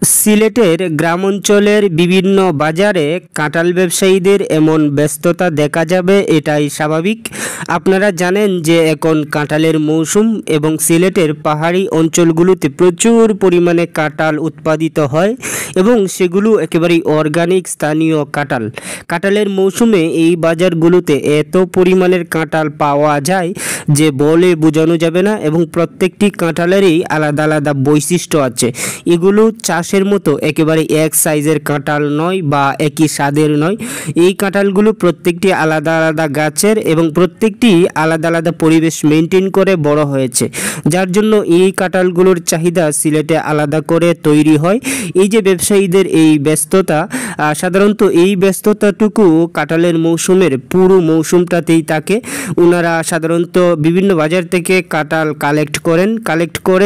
সিলেটের গ্রামাঞ্চলের বিভিন্ন বাজারে কাঁঠাল ব্যবসায়ীদের এমন ব্যস্ততা দেখা যাবে, এটাই স্বাভাবিক। আপনারা জানেন যে এখন কাঁঠালের মৌসুম এবং সিলেটের পাহাড়ি অঞ্চলগুলোতে প্রচুর পরিমাণে কাঁঠাল উৎপাদিত হয় এবং সেগুলো একেবারেই অর্গানিক স্থানীয় কাঁঠাল। কাঁঠালের মৌসুমে এই বাজারগুলোতে এত পরিমাণের কাঁঠাল পাওয়া যায় যে বলে বোঝানো যাবে না, এবং প্রত্যেকটি কাঁঠালেরই আলাদা আলাদা বৈশিষ্ট্য আছে। এগুলো চাষের মতো একেবারে এক সাইজের কাঁঠাল নয় বা একই স্বাদের নয়। এই কাঁঠালগুলো প্রত্যেকটি আলাদা আলাদা গাছের এবং প্রত্যেকটি আলাদা আলাদা পরিবেশ মেনটেন করে বড় হয়েছে, যার জন্য এই কাঁঠালগুলোর চাহিদা সিলেটে আলাদা করে তৈরি হয়। এই যে ব্যবসায়ীদের এই ব্যস্ততা, সাধারণত এই ব্যস্ততাটুকু কাঁঠালের মৌসুমের পুরো মৌসুমটাতেই থাকে। ওনারা সাধারণত বিভিন্ন বাজার থেকে কাঁঠাল কালেক্ট করে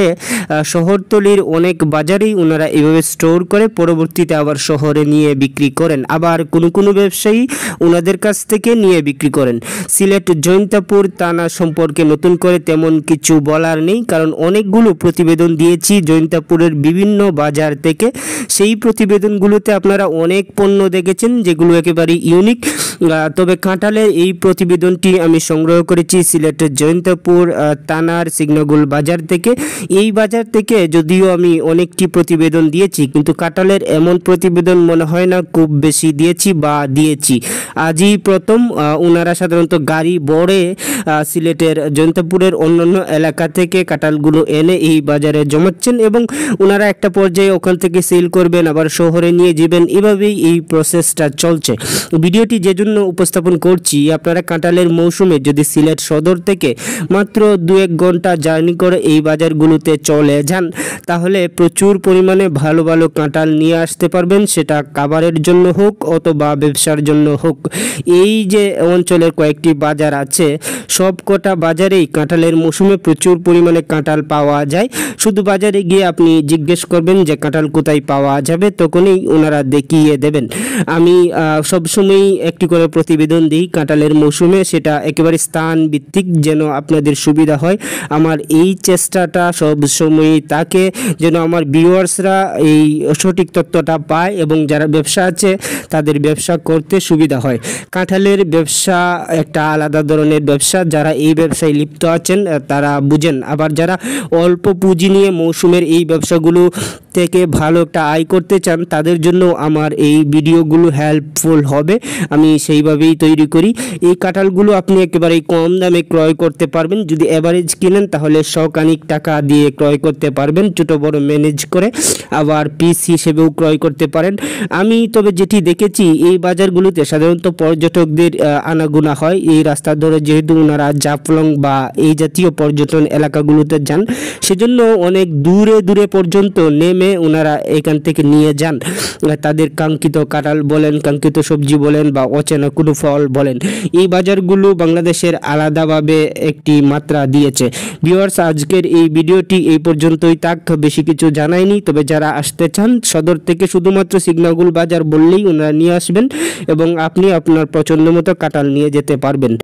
শহরতলির অনেক বাজারেই ওনারা এভাবে স্টোর করে পরবর্তীতে আবার শহরে নিয়ে বিক্রি করেন। আবার কোনো ব্যবসায়ী ওনাদের কাছ থেকে নিয়ে বিক্রি করেন। সিলেট জৈন্তাপুর থানা সম্পর্কে নতুন করে তেমন কিছু বলার নেই, কারণ অনেকগুলো প্রতিবেদন দিয়েছি জৈন্তাপুরের বিভিন্ন বাজার থেকে। সেই প্রতিবেদনগুলোতে আপনারা অনেক পণ্য দেখেছেন যেগুলো একেবারে ইউনিক। তবে কাঁঠালের এই প্রতিবেদনটি আমি সংগ্রহ করেছি সিলেটের জৈন্তাপুর থানার সিগনাগুল বাজার থেকে। এই বাজার থেকে যদিও আমি অনেকটি প্রতিবেদন দিয়েছি, কিন্তু কাঁঠালের এমন প্রতিবেদন মনে হয় না খুব বেশি দিয়েছি। আজই প্রথম ওনারা সাধারণত গাড়ি বড়ে সিলেটের জৈন্তাপুরের অন্যান্য এলাকা থেকে কাঁঠালগুলো এনে এই বাজারে জমাচ্ছেন এবং ওনারা একটা পর্যায়ে ওখান থেকে সেল করবেন, আবার শহরে নিয়ে যাবেন। এভাবেই এই প্রসেসটা চলছে। ভিডিওটি যে জন্য উপস্থাপন করছি, আপনারা কাঁঠালের মৌসুমে যদি সিলেট সদর থেকে মাত্র 2-1 ঘন্টা জার্নি করে এই বাজারগুলোতে চলে যান, তাহলে প্রচুর পরিমাণে ভালো ভালো কাঁঠাল নিয়ে আসতে পারবেন, সেটা খাবারের জন্য হোক অথবা ব্যবসার জন্য হোক। এই যে অঞ্চলের কয়েকটি বাজার আছে, সব কটা বাজারেই কাঁঠালের মৌসুমে প্রচুর পরিমাণে কাঁঠাল পাওয়া যায়। শুধু বাজারে গিয়ে আপনি জিজ্ঞেস করবেন যে কাঁঠাল কোথায় পাওয়া যাবে, তখনই ওনারা দেখিয়ে দেবেন। আমি সবসময়ই একটি করে প্রতিবেদন দিই কাঁঠালের মৌসুমে, সেটা একেবারে স্থান ভিত্তিক যেন আপনাদের সুবিধা হয়। আমার এই চেষ্টাটা সবসময়ই থাকে যেন আমার ভিউয়ার্সরা এই সঠিক তথ্যটা পায় এবং যারা ব্যবসা আছে তাদের ব্যবসা করতে সুবিধা হয়। কাঁঠালের ব্যবসা একটা আলাদা ধরনের ব্যবসা, যারা এই ব্যবসায় লিপ্ত আছেন তারা বুঝেন। আবার যারা অল্প পুঁজি নিয়ে মৌসুমের এই ব্যবসাগুলো থেকে ভালো একটা আয় করতে চান, তাদের জন্য আমার এই ভিডিওগুলো হেল্পফুল হবে। আমি সেইভাবেই তৈরি করি। এই কাঁঠালগুলো আপনি একেবারেই কম দামে ক্রয় করতে পারবেন। যদি অ্যাভারেজ কিনেন তাহলে শখানিক টাকা দিয়ে ক্রয় করতে পারবেন, ছোটো বড় ম্যানেজ করে। আবার পিস হিসেবেও ক্রয় করতে পারেন। আমি তবে যেটি দেখেছি, এই বাজারগুলোতে সাধারণত পর্যটকদের আনাগোনা হয়। এই রাস্তা ধরে যেহেতু ওনারা জাফলং বা এই জাতীয় পর্যটন এলাকাগুলোতে যান, সেজন্য অনেক দূরে পর্যন্ত নেমে ওনারা এখান থেকে নিয়ে যান তাদের কাঙ্ক্ষিত কাঁঠাল বলেন, কাঙ্ক্ষিত সবজি বলেন বা অচেনা কোনো ফল বলেন। এই বাজারগুলো বাংলাদেশের আলাদাভাবে একটি মাত্রা দিয়েছে। ভিউয়ার্স, আজকের এই ভিডিওটি এই পর্যন্তই থাক, বেশি কিছু জানাইনি। তবে যারা আসতে চান সদর থেকে শুধুমাত্র সিগনাগুল বাজার বললেই ওনারা নিয়ে আসবেন এবং আপনি আপনার পছন্দ মতো কাঁঠাল নিয়ে যেতে পারবেন।